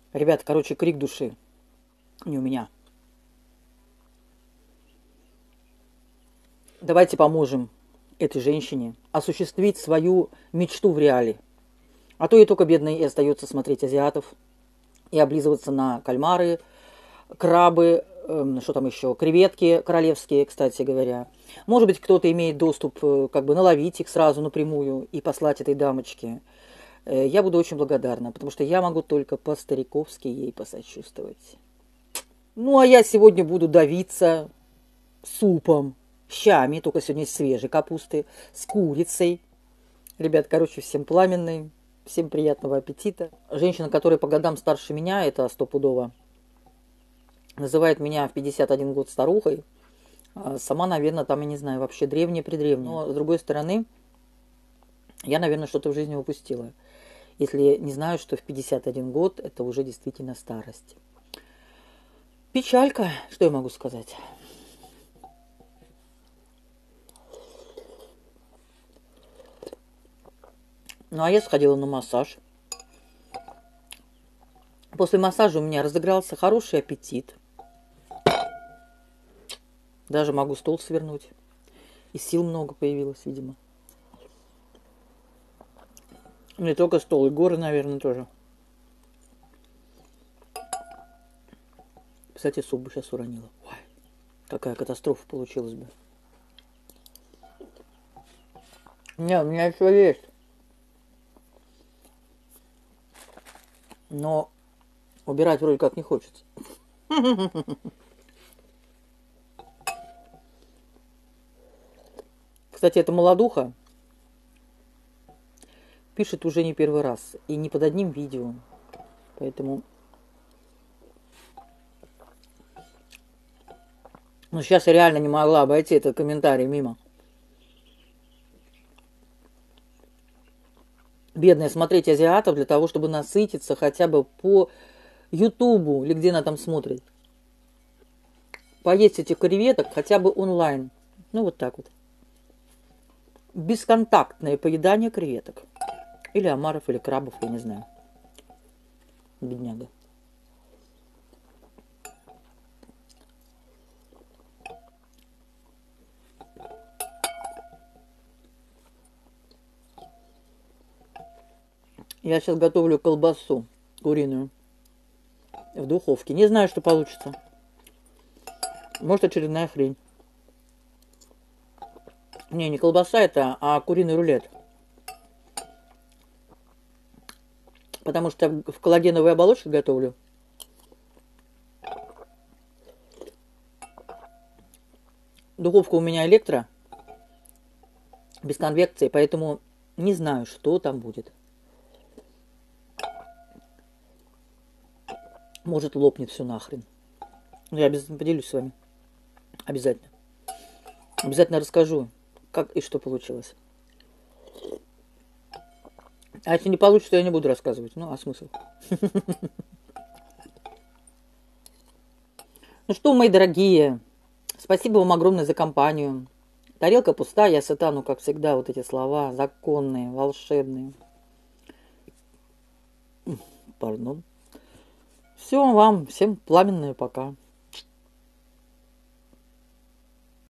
Ребят, короче, крик души. Не у меня. Давайте поможем этой женщине осуществить свою мечту в реале. А то ей только бедной и остается смотреть азиатов и облизываться на кальмары, крабы, что там еще, креветки королевские, кстати говоря. Может быть, кто-то имеет доступ как бы наловить их сразу напрямую и послать этой дамочке. Я буду очень благодарна, потому что я могу только по-стариковски ей посочувствовать. Ну, а я сегодня буду давиться супом, щами, только сегодня из свежей капусты, с курицей. Ребят, короче, всем пламенный, всем приятного аппетита. Женщина, которая по годам старше меня, это стопудово, называет меня в 51 год старухой. А сама, наверное, там, я не знаю, вообще древняя-предревняя. Но, с другой стороны, я, наверное, что-то в жизни упустила. Если не знаю, что в 51 год это уже действительно старость. Печалька, что я могу сказать. Ну, а я сходила на массаж. После массажа у меня разыгрался хороший аппетит. Даже могу стол свернуть. И сил много появилось, видимо. Не только стол, и горы, наверное, тоже. Кстати, суп бы сейчас уронила. Ой, какая катастрофа получилась бы. Не, у меня еще есть. Но убирать вроде как не хочется. Кстати, эта молодуха пишет уже не первый раз. И не под одним видео. Поэтому... Ну, сейчас я реально не могла обойти этот комментарий мимо. Бедная, смотреть азиатов для того, чтобы насытиться хотя бы по Ютубу, или где она там смотрит. Поесть этих креветок хотя бы онлайн. Ну, вот так вот. Бесконтактное поедание креветок. Или омаров, или крабов, я не знаю. Бедняга. Я сейчас готовлю колбасу куриную в духовке. Не знаю, что получится. Может, очередная хрень. Не колбаса это, а куриный рулет. Потому что в коллагеновой оболочке готовлю. Духовка у меня электро. Без конвекции, поэтому не знаю, что там будет. Может, лопнет все нахрен. Но я обязательно поделюсь с вами. Обязательно. Обязательно расскажу, как и что получилось. А если не получится, я не буду рассказывать. Ну, а смысл? Ну что, мои дорогие, спасибо вам огромное за компанию. Тарелка пустая, я сыта, ну, как всегда, вот эти слова законные, волшебные. Пардон. Все вам, всем пламенное пока.